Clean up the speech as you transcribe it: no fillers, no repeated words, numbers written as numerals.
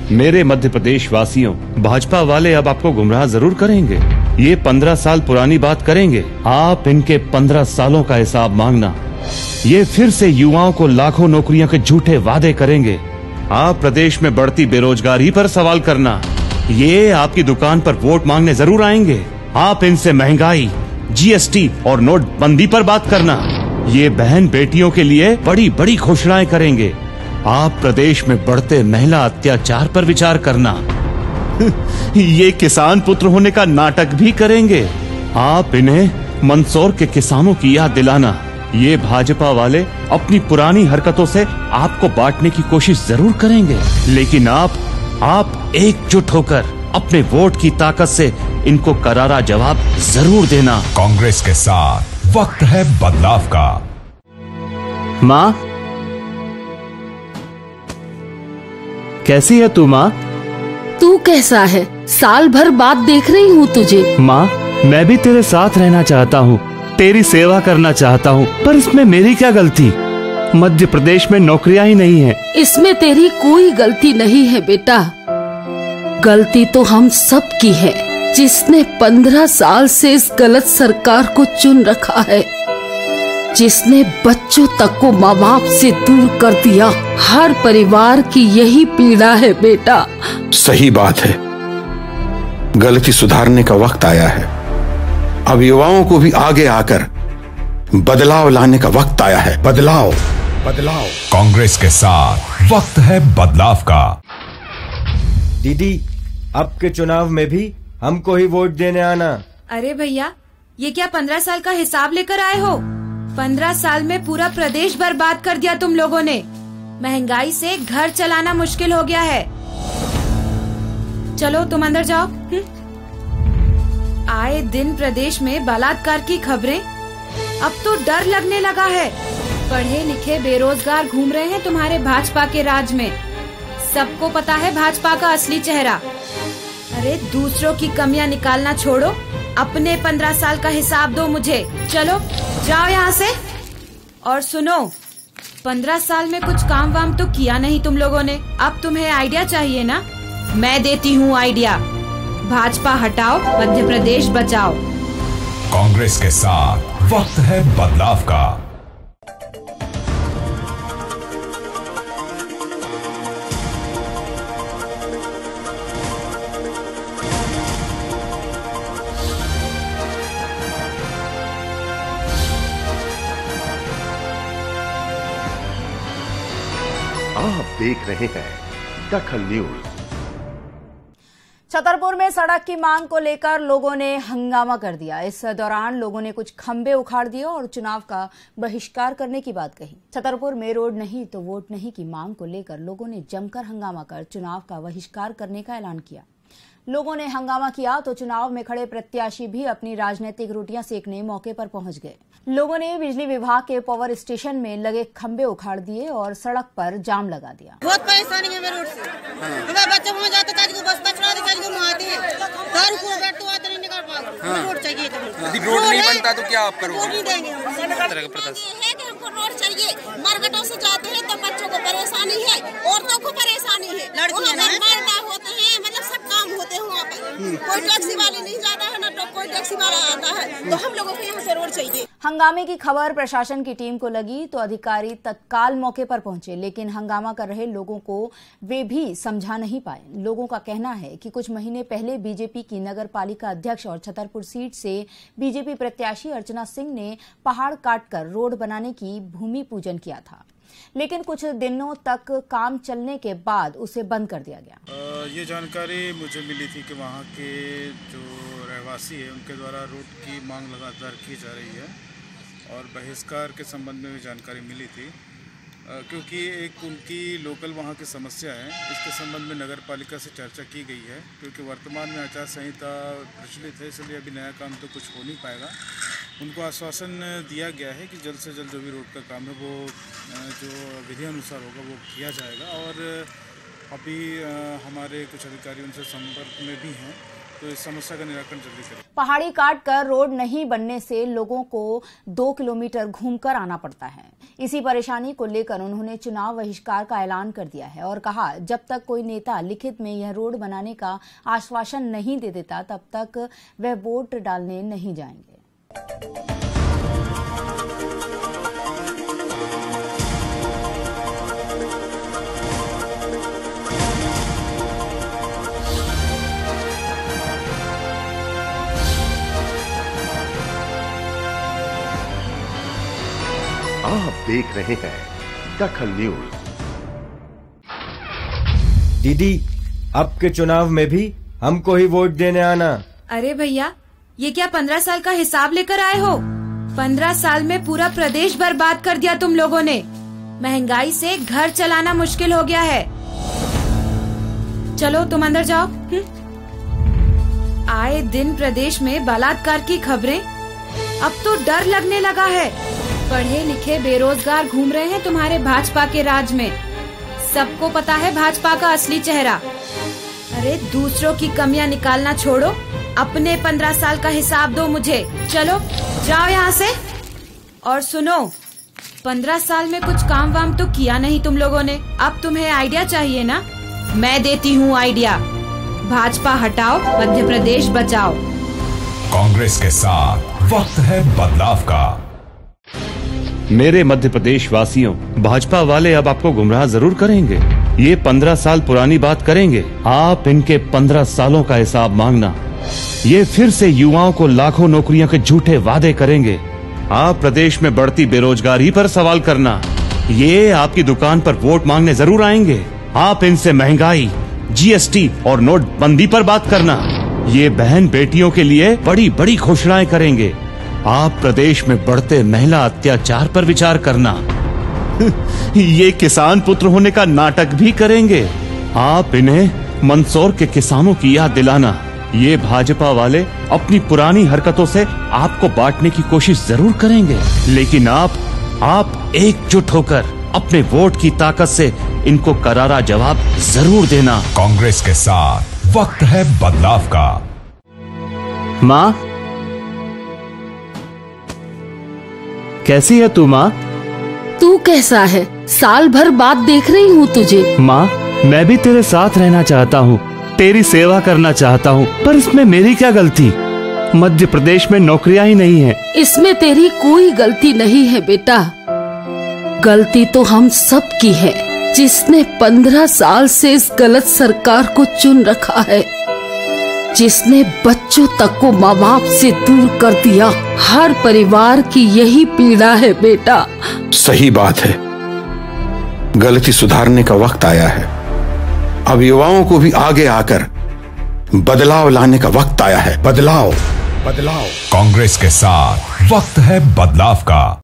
मेरे मध्य प्रदेश वासियों, भाजपा वाले अब आपको गुमराह जरूर करेंगे। ये 15 साल पुरानी बात करेंगे। आप इनके 15 सालों का हिसाब मांगना। ये फिर से युवाओं को लाखों नौकरियों के झूठे वादे करेंगे। आप प्रदेश में बढ़ती बेरोजगारी पर सवाल करना। ये आपकी दुकान पर वोट मांगने जरूर आएंगे। आप इनसे महंगाई, जीएसटी और नोटबंदी पर बात करना। ये बहन बेटियों के लिए बड़ी बड़ी घोषणाएं करेंगे। आप प्रदेश में बढ़ते महिला अत्याचार पर विचार करना। ये किसान पुत्र होने का नाटक भी करेंगे। आप इन्हें मंदसौर के किसानों की याद दिलाना। ये भाजपा वाले अपनी पुरानी हरकतों से आपको बांटने की कोशिश जरूर करेंगे, लेकिन आप एकजुट होकर अपने वोट की ताकत से इनको करारा जवाब जरूर देना। कांग्रेस के साथ वक्त है बदलाव का। माँ, कैसी है तू माँ? तू कैसा है? साल भर बाद देख रही हूँ तुझे। माँ, मैं भी तेरे साथ रहना चाहता हूँ, तेरी सेवा करना चाहता हूँ, पर इसमें मेरी क्या गलती? मध्य प्रदेश में नौकरियाँ ही नहीं है। इसमें तेरी कोई गलती नहीं है बेटा। गलती तो हम सब की है, जिसने 15 साल से इस गलत सरकार को चुन रखा है, जिसने बच्चों तक को माँ बाप से दूर कर दिया। हर परिवार की यही पीड़ा है बेटा। सही बात है, गलती सुधारने का वक्त आया है। अब युवाओं को भी आगे आकर बदलाव लाने का वक्त आया है। बदलाव। कांग्रेस के साथ वक्त है बदलाव का। दीदी, अब के चुनाव में भी हमको ही वोट देने आना। अरे भैया, ये क्या 15 साल का हिसाब लेकर आए हो? 15 साल में पूरा प्रदेश बर्बाद कर दिया तुम लोगों ने। महंगाई से घर चलाना मुश्किल हो गया है। चलो तुम अंदर जाओ। आए दिन प्रदेश में बलात्कार की खबरें। अब तो डर लगने लगा है। पढ़े लिखे बेरोजगार घूम रहे हैं तुम्हारे भाजपा के राज में। सबको पता है भाजपा का असली चेहरा। अरे दूसरों की कमियां निकालना छोड़ो, अपने 15 साल का हिसाब दो मुझे। चलो जाओ यहाँ से। और सुनो, 15 साल में कुछ काम वाम तो किया नहीं तुम लोगों ने। अब तुम्हें आइडिया चाहिए ना? मैं देती हूँ आइडिया। भाजपा हटाओ, मध्य प्रदेश बचाओ। कांग्रेस के साथ वक्त है बदलाव का। आप देख रहे हैं दखल न्यूज। छतरपुर में सड़क की मांग को लेकर लोगों ने हंगामा कर दिया। इस दौरान लोगों ने कुछ खंबे उखाड़ दिए और चुनाव का बहिष्कार करने की बात कही। छतरपुर में रोड नहीं तो वोट नहीं की मांग को लेकर लोगों ने जमकर हंगामा कर चुनाव का बहिष्कार करने का ऐलान किया। लोगों ने हंगामा किया तो चुनाव में खड़े प्रत्याशी भी अपनी राजनीतिक रोटियां सेकने मौके पर पहुंच गए। लोगों ने बिजली विभाग के पावर स्टेशन में लगे खंबे उखाड़ दिए और सड़क पर जाम लगा दिया। बहुत परेशानी है रोड से। हमारे बच्चे वहाँ जाते थे, बस पछड़ा दे आते हैं, दारू को बैठ तो आते नहीं निकाल पाते। रोड चाहिए। यदि रोड नहीं बनता तो क्या आप करोगे? रोड नहीं देंगे हम। तरह का प्रदर्शन है कि हमको रोड चाहिए। मार्केटों से जाते हैं तो बच्चों को परेशानी है, औरतों को परेशानी है, लड़कियां होते हैं, मतलब सब काम होते हैं वहाँ पर। कोई टैक्सी वाले नहीं जाता है, ना कोई टैक्सी वाला आता है। तो हम लोगों को यहाँ से रोड चाहिए। हंगामे की खबर प्रशासन की टीम को लगी तो अधिकारी तत्काल मौके पर पहुंचे, लेकिन हंगामा कर रहे लोगों को वे भी समझा नहीं पाए। लोगों का कहना है कि कुछ महीने पहले बीजेपी की नगर पालिका अध्यक्ष और छतरपुर सीट से बीजेपी प्रत्याशी अर्चना सिंह ने पहाड़ काटकर रोड बनाने की भूमि पूजन किया था, लेकिन कुछ दिनों तक काम चलने के बाद उसे बंद कर दिया गया। ये जानकारी मुझे मिली थी कि वहाँ के जो रहवासी है उनके द्वारा रोड की मांग लगातार की जा रही है और बहिष्कार के संबंध में भी जानकारी मिली थी, क्योंकि एक उनकी लोकल वहाँ की समस्या है। इसके संबंध में नगर पालिका से चर्चा की गई है, क्योंकि वर्तमान में आचार संहिता प्रचलित है, इसलिए अभी नया काम तो कुछ हो नहीं पाएगा। उनको आश्वासन दिया गया है कि जल्द से जल्द जो भी रोड का काम है वो जो विधि अनुसार होगा वो किया जाएगा और अभी हमारे कुछ अधिकारी उनसे संपर्क में भी हैं, तो इस समस्या का निराकरण जल्दी करें। पहाड़ी काट कर रोड नहीं बनने से लोगों को 2 किलोमीटर घूमकर आना पड़ता है। इसी परेशानी को लेकर उन्होंने चुनाव बहिष्कार का ऐलान कर दिया है और कहा, जब तक कोई नेता लिखित में यह रोड बनाने का आश्वासन नहीं दे देता तब तक वह वोट डालने नहीं जाएंगे। आप देख रहे हैं दखल न्यूज। दीदी, अब के चुनाव में भी हमको ही वोट देने आना। अरे भैया, ये क्या 15 साल का हिसाब लेकर आए हो? 15 साल में पूरा प्रदेश बर्बाद कर दिया तुम लोगों ने। महंगाई से घर चलाना मुश्किल हो गया है। चलो तुम अंदर जाओ। आए दिन प्रदेश में बलात्कार की खबरें, अब तो डर लगने लगा है। पढ़े लिखे बेरोजगार घूम रहे हैं तुम्हारे भाजपा के राज में। सबको पता है भाजपा का असली चेहरा। अरे दूसरों की कमियां निकालना छोड़ो, अपने 15 साल का हिसाब दो मुझे। चलो जाओ यहाँ से। और सुनो, 15 साल में कुछ काम वाम तो किया नहीं तुम लोगों ने। अब तुम्हें आइडिया चाहिए ना? मैं देती हूँ आइडिया। भाजपा हटाओ, मध्य प्रदेश बचाओ। कांग्रेस के साथ वक्त है बदलाव का। मेरे मध्य प्रदेश वासियों, भाजपा वाले अब आपको गुमराह जरूर करेंगे। ये 15 साल पुरानी बात करेंगे। आप इनके 15 सालों का हिसाब मांगना। ये फिर से युवाओं को लाखों नौकरियों के झूठे वादे करेंगे। आप प्रदेश में बढ़ती बेरोजगारी पर सवाल करना। ये आपकी दुकान पर वोट मांगने जरूर आएंगे। आप इनसे महंगाई, जीएसटी और नोटबंदी पर बात करना। ये बहन बेटियों के लिए बड़ी बड़ी घोषणाएं करेंगे। आप प्रदेश में बढ़ते महिला अत्याचार पर विचार करना। ये किसान पुत्र होने का नाटक भी करेंगे। आप इन्हें मंदसौर के किसानों की याद दिलाना। ये भाजपा वाले अपनी पुरानी हरकतों से आपको बांटने की कोशिश जरूर करेंगे, लेकिन आप एकजुट होकर अपने वोट की ताकत से इनको करारा जवाब जरूर देना। कांग्रेस के साथ वक्त है बदलाव का। माँ, कैसी है तू माँ? तू कैसा है? साल भर बाद देख रही हूँ तुझे। माँ, मैं भी तेरे साथ रहना चाहता हूँ, तेरी सेवा करना चाहता हूँ, पर इसमें मेरी क्या गलती? मध्य प्रदेश में नौकरियाँ ही नहीं है। इसमें तेरी कोई गलती नहीं है बेटा। गलती तो हम सब की है, जिसने 15 साल से इस गलत सरकार को चुन रखा है, जिसने बच्चों तक को माँ बाप से दूर कर दिया। हर परिवार की यही पीड़ा है बेटा। सही बात है, गलती सुधारने का वक्त आया है। अब युवाओं को भी आगे आकर बदलाव लाने का वक्त आया है। बदलाव। कांग्रेस के साथ वक्त है बदलाव का।